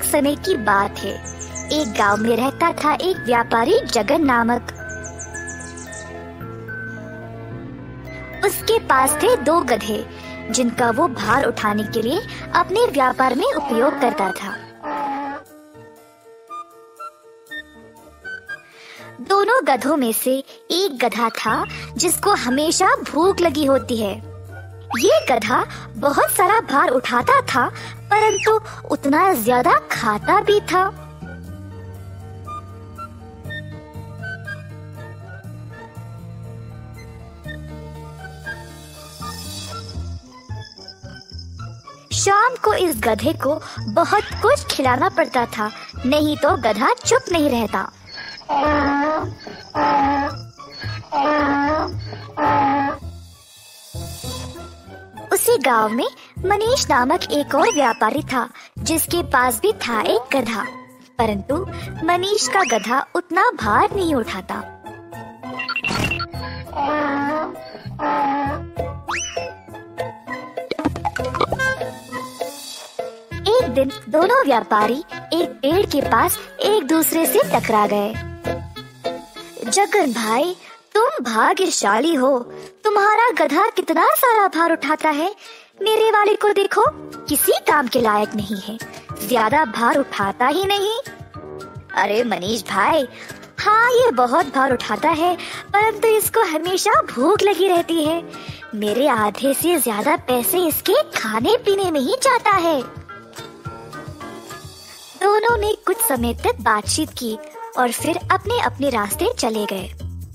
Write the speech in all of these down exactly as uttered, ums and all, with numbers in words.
समय की बात है। एक गांव में रहता था एक व्यापारी जगन नामक। उसके पास थे दो गधे जिनका वो भार उठाने के लिए अपने व्यापार में उपयोग करता था। दोनों गधों में से एक गधा था जिसको हमेशा भूख लगी होती है। ये गधा बहुत सारा भार उठाता था, परंतु उतना ज्यादा खाता भी था। शाम को इस गधे को बहुत कुछ खिलाना पड़ता था, नहीं तो गधा चुप नहीं रहता। उसी गांव में मनीष नामक एक और व्यापारी था जिसके पास भी था एक गधा, परंतु मनीष का गधा उतना भार नहीं उठाता। एक दिन दोनों व्यापारी एक पेड़ के पास एक दूसरे से टकरा गए। जगन भाई, तुम भाग्यशाली हो, तुम्हारा गधा कितना सारा भार उठाता है। मेरे वाले को देखो, किसी काम के लायक नहीं है, ज्यादा भार उठाता ही नहीं। अरे मनीष भाई, हाँ ये बहुत भार उठाता है, परंतु इसको हमेशा भूख लगी रहती है। मेरे आधे से ज्यादा पैसे इसके खाने पीने में ही जाता है। दोनों ने कुछ समय तक बातचीत की और फिर अपने अपने रास्ते चले गए।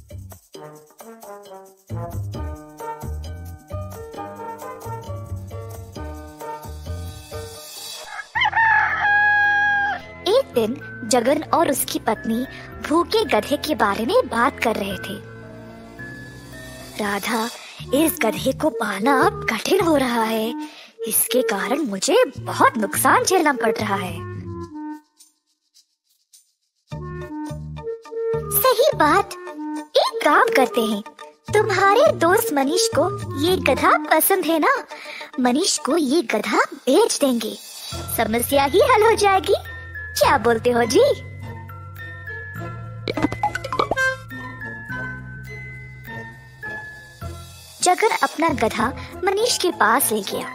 एक दिन जगन और उसकी पत्नी भूखे गधे के बारे में बात कर रहे थे। राधा, इस गधे को पालना अब कठिन हो रहा है, इसके कारण मुझे बहुत नुकसान झेलना पड़ रहा है। सही बात, एक काम करते हैं, तुम्हारे दोस्त मनीष को ये गधा पसंद है ना, मनीष को ये गधा बेच देंगे, समस्या ही हल हो जाएगी। क्या बोलते हो जी? जगन अपना गधा मनीष के पास ले गया।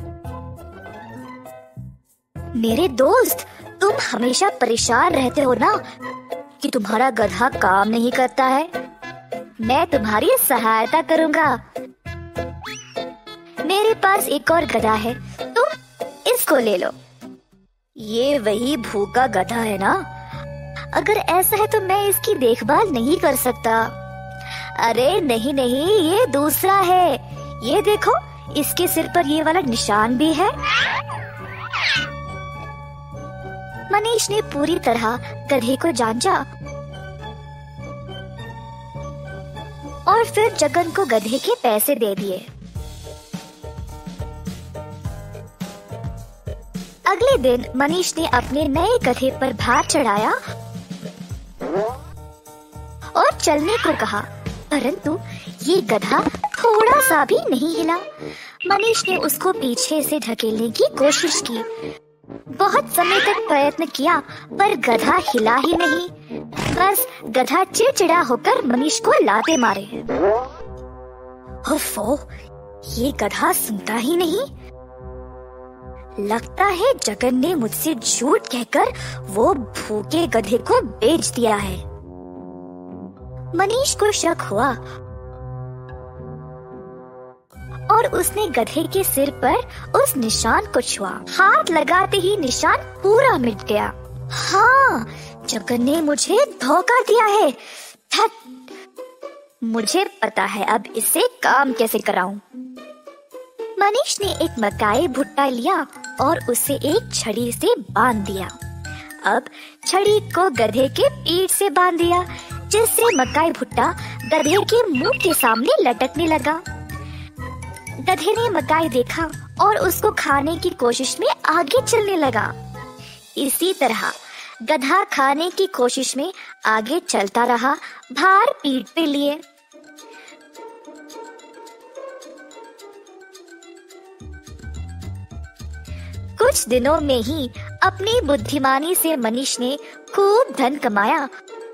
मेरे दोस्त, तुम हमेशा परेशान रहते हो ना कि तुम्हारा गधा काम नहीं करता है, मैं तुम्हारी सहायता करूंगा। मेरे पास एक और गधा है, तुम इसको ले लो। ये वही भूखा गधा है ना? अगर ऐसा है तो मैं इसकी देखभाल नहीं कर सकता। अरे नहीं नहीं, ये दूसरा है, ये देखो, इसके सिर पर ये वाला निशान भी है। मनीष ने पूरी तरह गधे को जांचा और फिर जगन को गधे के पैसे दे दिए। अगले दिन मनीष ने अपने नए गधे पर भार चढ़ाया और चलने को कहा, परंतु ये गधा थोड़ा सा भी नहीं हिला। मनीष ने उसको पीछे से ढकेलने की कोशिश की, बहुत समय तक प्रयत्न किया, पर गधा हिला ही नहीं। बस गधा चिड़चिड़ा होकर मनीष को लाते मारे। ओफो, ये गधा सुनता ही नहीं। लगता है जगन ने मुझसे झूठ कहकर वो भूखे गधे को बेच दिया है। मनीष को शक हुआ और उसने गधे के सिर पर उस निशान को छुआ। हाथ लगाते ही निशान पूरा मिट गया। हाँ, जगन ने मुझे धोखा दिया है। थक, मुझे पता है अब इससे काम कैसे कराऊं। मनीष ने एक मकाई भुट्टा लिया और उसे एक छड़ी से बांध दिया। अब छड़ी को गधे के पीठ से बांध दिया, जिससे मकाई भुट्टा गधे के मुंह के सामने लटकने लगा। गधे ने मकाई देखा और उसको खाने की कोशिश में आगे चलने लगा। इसी तरह गधा खाने की कोशिश में आगे चलता रहा, भार पीठ पे लिए। कुछ दिनों में ही अपनी बुद्धिमानी से मनीष ने खूब धन कमाया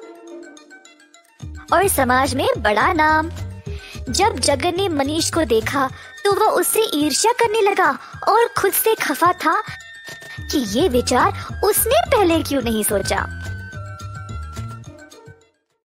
और समाज में बड़ा नाम। जब जगन ने मनीष को देखा तो वह उससे ईर्ष्या करने लगा और खुद से खफा था कि ये विचार उसने पहले क्यों नहीं सोचा।